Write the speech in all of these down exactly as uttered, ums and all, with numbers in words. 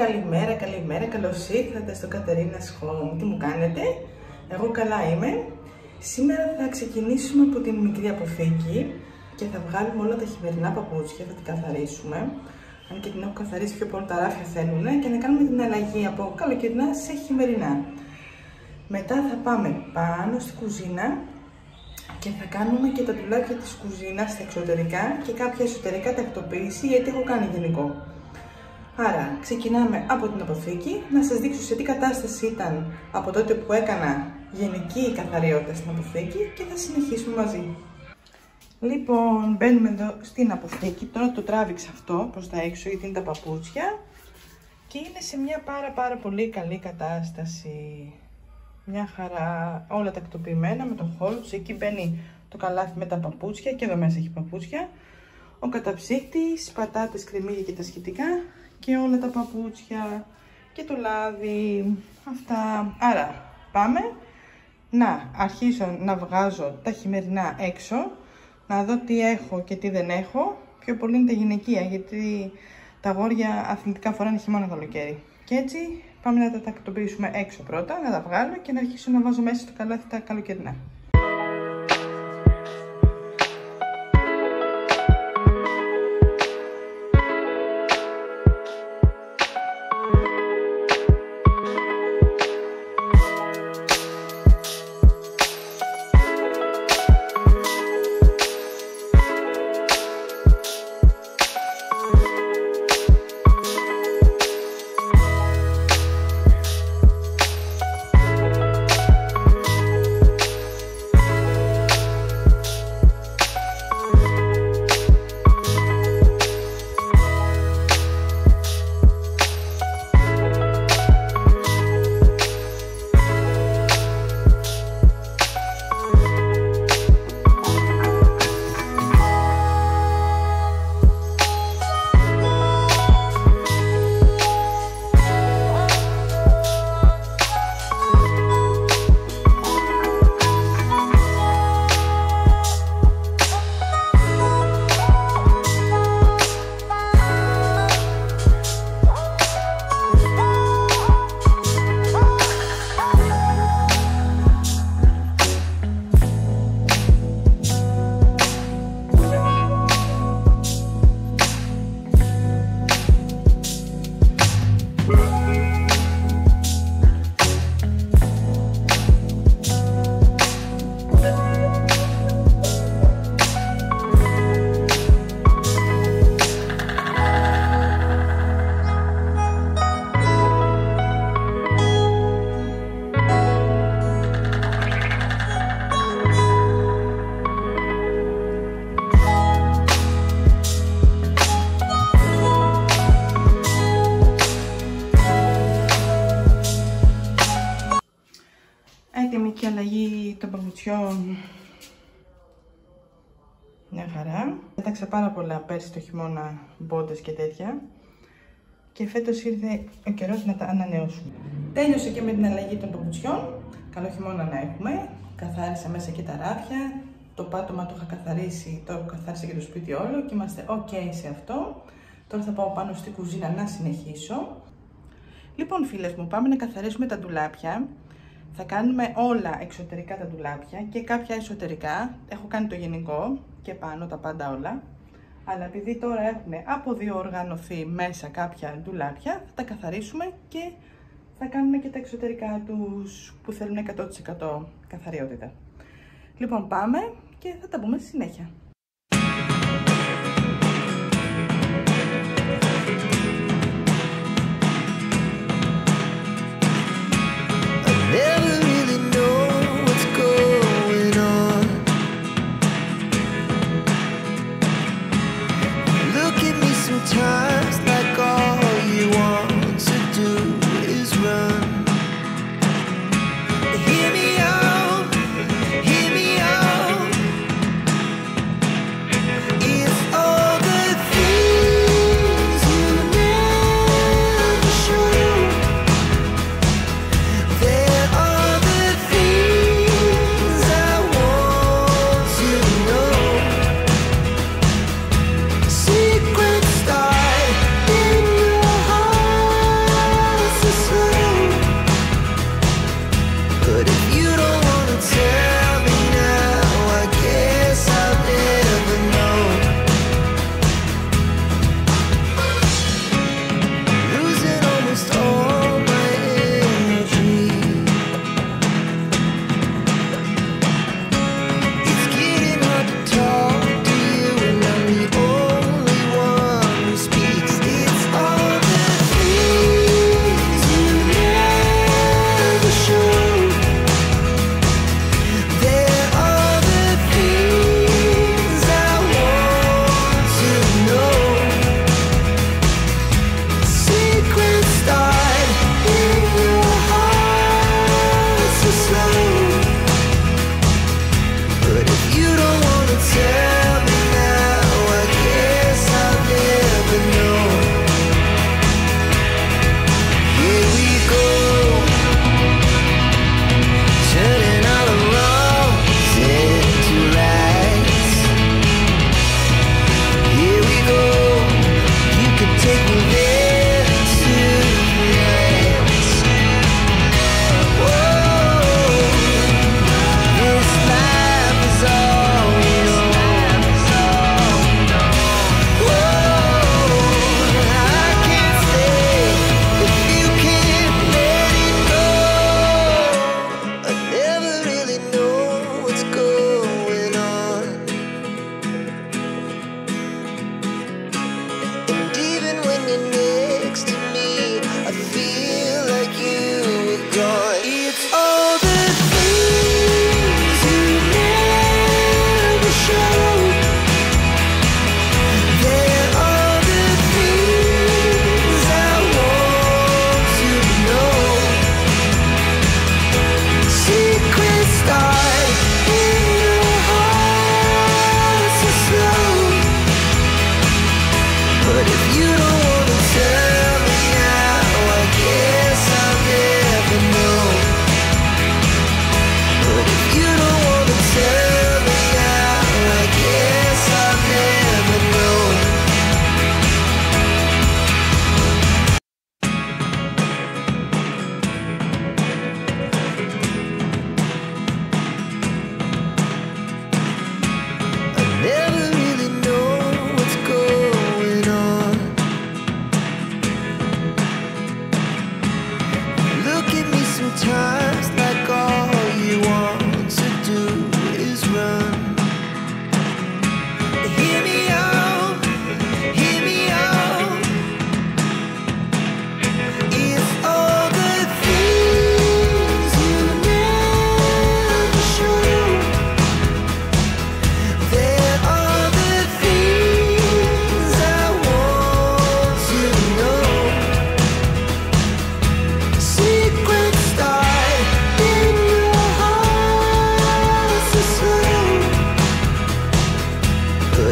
καλημέρα, καλημέρα, καλώς ήρθατε στο Κατερίνας Home. Τι μου κάνετε? Εγώ καλά είμαι. Σήμερα θα ξεκινήσουμε από την μικρή αποθήκη και θα βγάλουμε όλα τα χειμερινά παπούτσια, θα την καθαρίσουμε. Αν και την έχω καθαρίσει, πιο πολύ τα ράφια θέλουν, και να κάνουμε την αλλαγή από καλοκαιρινά σε χειμερινά. Μετά θα πάμε πάνω στη κουζίνα και θα κάνουμε και τα ντουλάπια της κουζίνας στα εξωτερικά και κάποια εσωτερικά τακτοποίηση, γιατί έχω κάνει γενικό. Άρα ξεκινάμε από την αποθήκη, να σας δείξω σε τι κατάσταση ήταν από τότε που έκανα γενική καθαριότητα στην αποθήκη και θα συνεχίσουμε μαζί. Λοιπόν, μπαίνουμε εδώ στην αποθήκη. Τώρα το τράβηξα αυτό προς τα έξω γιατί είναι τα παπούτσια και είναι σε μια πάρα πάρα πολύ καλή κατάσταση. Μια χαρά, όλα τακτοποιημένα με τον χώρο τους. Εκεί μπαίνει το καλάθι με τα παπούτσια και εδώ μέσα έχει παπούτσια. Ο καταψύκτης, πατάτες, κρεμμύδια και τα σχετικά και όλα τα παπούτσια και το λάδι. Αυτά. Άρα πάμε να αρχίσω να βγάζω τα χειμερινά έξω, να δω τι έχω και τι δεν έχω. Πιο πολύ είναι τα γυναικεία, γιατί τα αγόρια αθλητικά φοράνε χειμώνα καλοκαίρι. Και έτσι πάμε να τα τακτοποιήσουμε έξω πρώτα, να τα βγάλω και να αρχίσω να βάζω μέσα στο καλάθι τα καλοκαιρινά. Έτοιμη και αλλαγή των παπουτσιών. Μια χαρά. Πέταξα πάρα πολλά πέρσι το χειμώνα, μπόντες και τέτοια. Και φέτος ήρθε ο καιρός να τα ανανεώσουμε. Τέλειωσε και με την αλλαγή των παπουτσιών. Καλό χειμώνα να έχουμε. Καθάρισα μέσα και τα ράφια. Το πάτωμα το είχα καθαρίσει, το καθάρισα και το σπίτι όλο και είμαστε ok σε αυτό. Τώρα θα πάω πάνω στη κουζίνα να συνεχίσω. Λοιπόν φίλες μου, πάμε να καθαρίσουμε τα ντουλάπια. Θα κάνουμε όλα εξωτερικά τα ντουλάπια και κάποια εσωτερικά. Έχω κάνει το γενικό και πάνω τα πάντα όλα. Αλλά επειδή τώρα έχουν αποδιοργανωθεί μέσα κάποια ντουλάπια, θα τα καθαρίσουμε και θα κάνουμε και τα εξωτερικά τους που θέλουν εκατό τοις εκατό καθαριότητα. Λοιπόν, πάμε και θα τα πούμε στη συνέχεια. Hear me out, hear me out.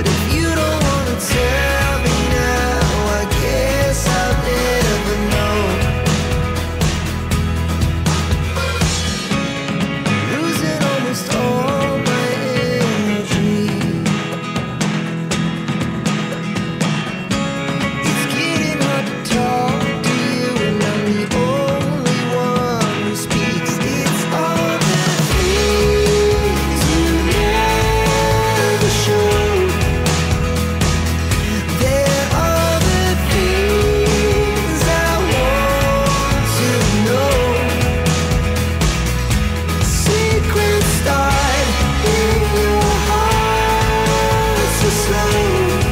But if you don't wanna tell me now, I guess I'll never know. Losing almost all my energy. It's getting hard to talk to you, and I'm the only one who speaks. It's all the things you never show. There are the things I want to know. Secrets start in your heart so slow.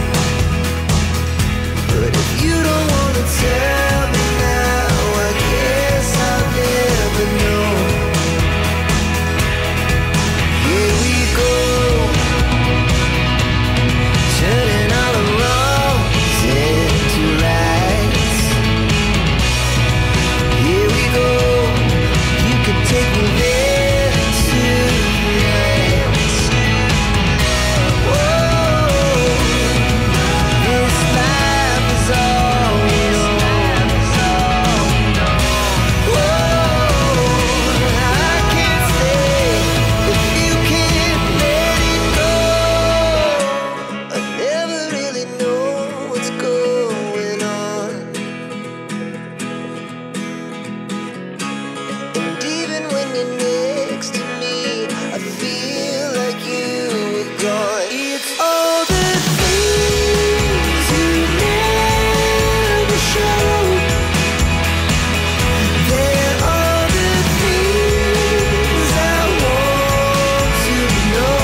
But if you don't wanna tell me now, I guess I'll never know. Here we go, turning all the wrongs into rights. Here we go, you can take me there tonight. Whoa, this life is all we know. Whoa, I can't stay if you can't let it go. I never really know what's going on, and even when you're next to me, I feel like you were gone. It's all the things you never show. There are the things I want to know.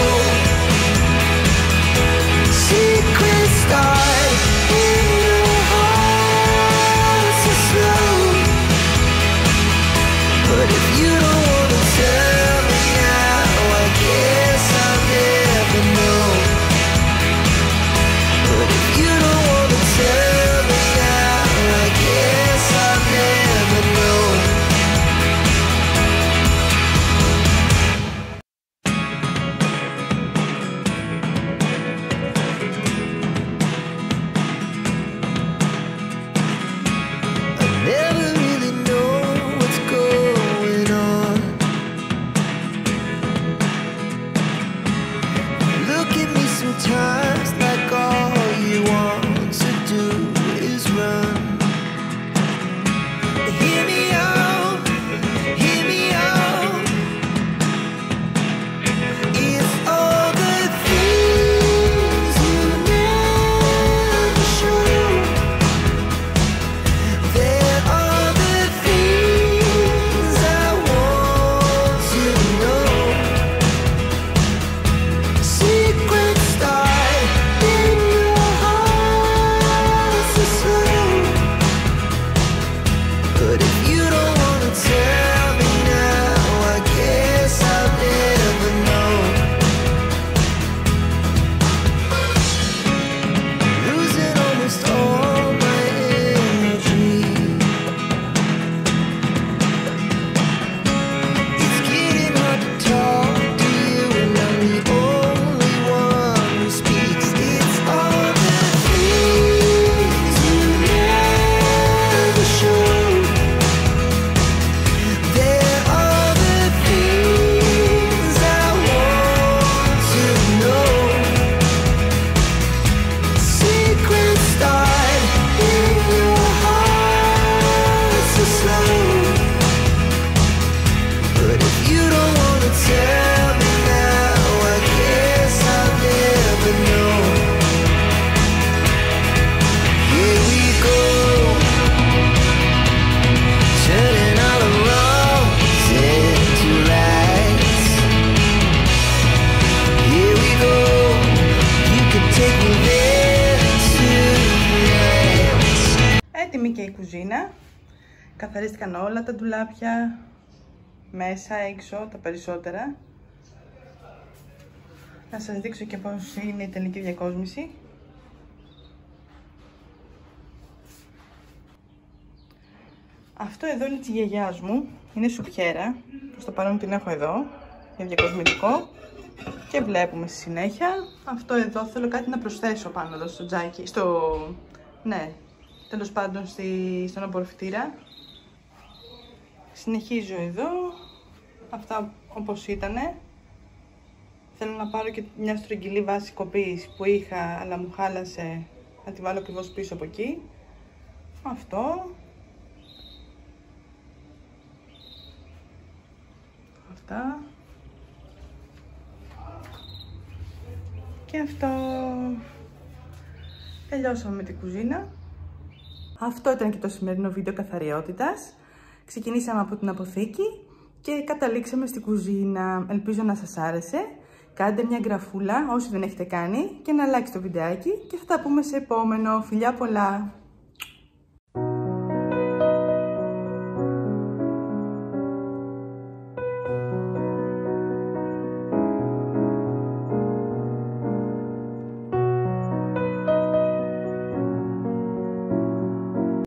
Secrets start in your heart so slow. But if you don't wanna tell me now, I guess I'll never know. But if you don't wanna tell me now, I guess I'll never know. I never really know what's going on. Look at me sometimes like all you want to do is run. Hear me out, hear me out. It's all the things you never show. There are the things I want to know. Secrets start in your heart so slow. But if you don't wanna tell me now, I guess I'll never know. Losing almost all my energy. It's getting hard to talk to you, and I'm the only one who speaks. It's all the things you never show. There are the things I want to know. Secrets start in your heart so slow. But if you don't wanna tell me now, I guess I'll never know. Here we go, turning all the wrongs into rights. Here we go, you can take me there tonight. Έτοιμη και η κουζίνα. Καθαρίστηκαν όλα τα ντουλάπια, μέσα, έξω, τα περισσότερα. Να σας δείξω και πώς είναι η τελική διακόσμηση. Αυτό εδώ είναι της γιαγιάς μου. Είναι σουπιέρα. Προς το παρόν την έχω εδώ για διακοσμητικό. Και βλέπουμε στη συνέχεια. Αυτό εδώ θέλω κάτι να προσθέσω πάνω εδώ στο τζάκι, στο... ναι, τέλος πάντων στη... στον απορροφητήρα. Συνεχίζω εδώ, αυτά όπως ήτανε. Θέλω να πάρω και μια στρογγυλή βάση κοπής που είχα, αλλά μου χάλασε, να τη βάλω ακριβώς πίσω από εκεί. Αυτό. Αυτά. Και αυτό. Τελειώσαμε με την κουζίνα. Αυτό ήταν και το σημερινό βίντεο καθαριότητας. Ξεκινήσαμε από την αποθήκη και καταλήξαμε στην κουζίνα. Ελπίζω να σας άρεσε. Κάντε μια εγγραφούλα όσοι δεν έχετε κάνει και ένα like στο βιντεάκι και θα τα πούμε σε επόμενο. Φιλιά πολλά!